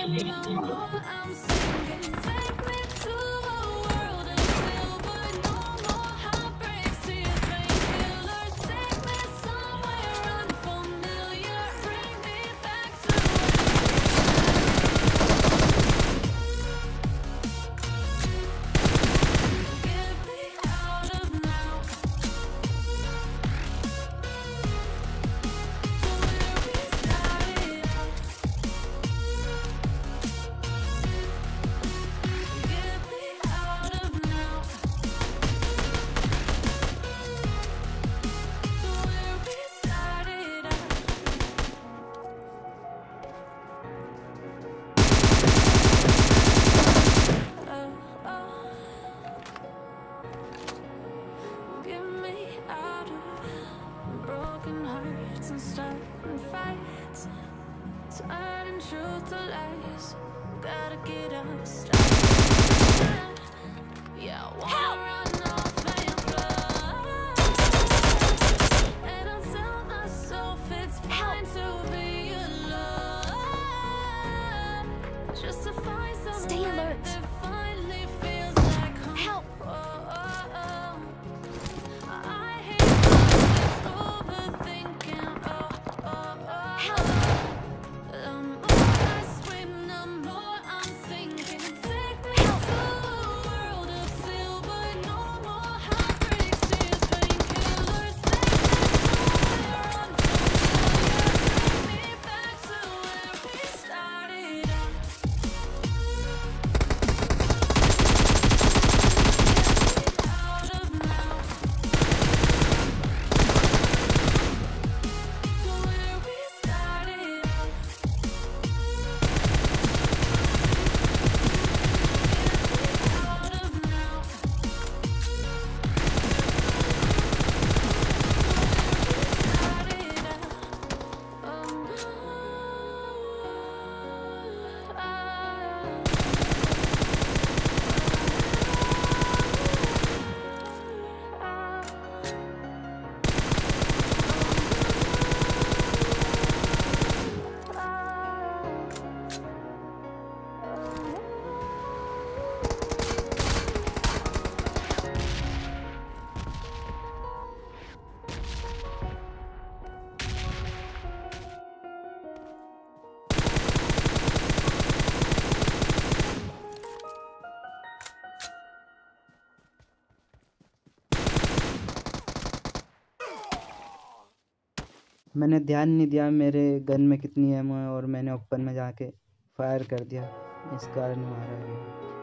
Turning truth to lies, gotta get up, yeah, I wanna run off and fly. And I'll tell myself it's fine to be alone, just to find someone. Stay alert. That finally feels like home. Help! I hate this overthinking. Help! The more I swim, the more I'm sinking. Take me to a world of silver. No more heartbreaks, tears, painkillers. Take me somewhere unfamiliar. Bring me back to where we started out. Out of now, to where we started out. Out of now, मैंने ध्यान नहीं दिया मेरे gun में कितनी ammo है और मैंने ओपन में जाके फायर कर दिया, इस कारण मारा गया।